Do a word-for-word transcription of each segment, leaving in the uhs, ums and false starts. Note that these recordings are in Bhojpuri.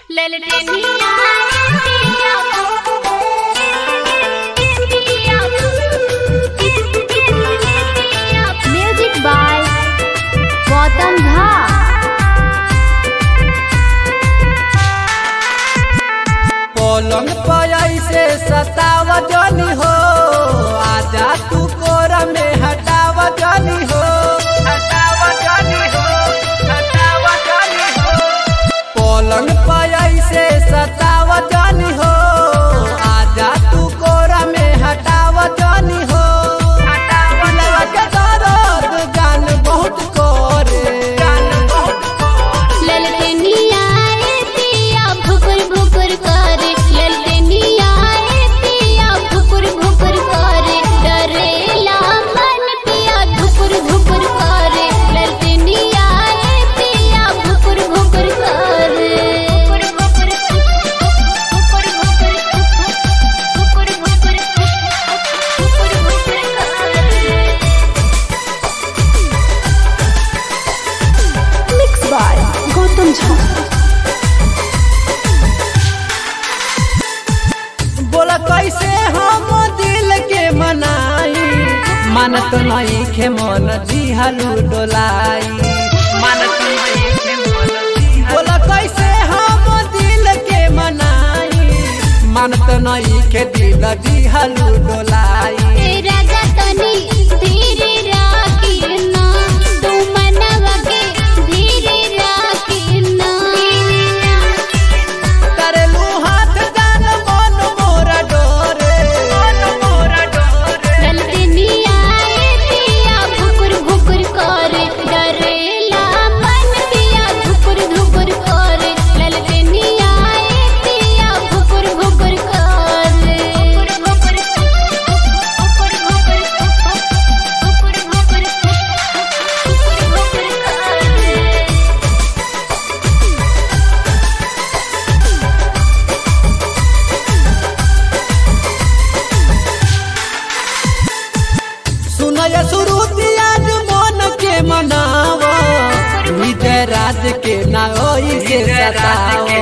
Music by Gautam Jha. पलंग पर ऐसे सताव जानी हो, आजा तू कोरा में हटाव जानी हो, हटाव जानी हो, हटाव जानी हो। पलंग पर ऐसे सताव जानी हो, आजा तू कोरा में हटाव जानी हो, हटाव लगा दर्द जान बहुत कोरे, जान बहुत कोरे। ललकनिया रे पिया भुकुर भुकुर करे, ललकनिया रे पिया भुकुर भुकुर करे, डरेला मन पिया भुकुर भुकुर करे, ललकनिया रे पिया भुकुर भुकुर करे, भुकुर भुकुर भुकुर भुकुर भुकुर भुकुर भुकुर भुकुर करे। Mix by Gautam Jha. बोला कैसे हम दिल के मनाई, मानत नहीं खे मन जिहालू डोलाई, मानत नहीं खे मन जिहालू। बोला कैसे हम दिल के मनाई, मानत नहीं खे दिल जिहालू डोलाई। राजा तनी धीरे राखी ना, तू मनवा के धीरे राखी ना। करेलू हाथ जान मन मोरा डोरे, मन मोरा डोरे। ललकनिया रे पिया भुकुर भुकुर करे, डरेला मन पिया धुकुर धुकुर करे, ललकनिया रे पिया भुकुर भुकुर करे, भुकुर भुकुर भुकुर भुकुर भुकुर भुकुर भुकुर करे। सुनय सुरुती आज मन के मनावो, विजय राज के ना होई से सतावो,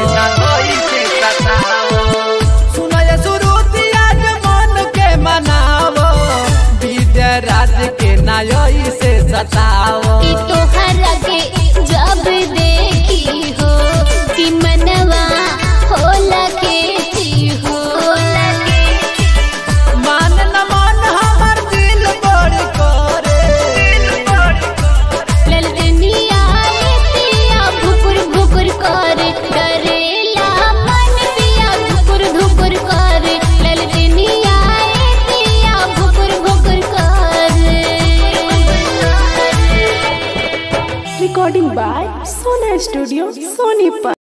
सुनय सुरुती आज मन के मनावो, विजय राज के ना होई से सतावो। कि तोहरा के जब देखी हो, कि मनवा होला के ची हो, मान न मान हमर दिल बड़ी करे, ललकनिया रे पिया भुकुर भुकुर करे, डरेला मन पिया धुकुर धुकुर करे, ललकनिया रे पिया भुकुर भुकुर करे। Recording by Sona Studio, Sonipat।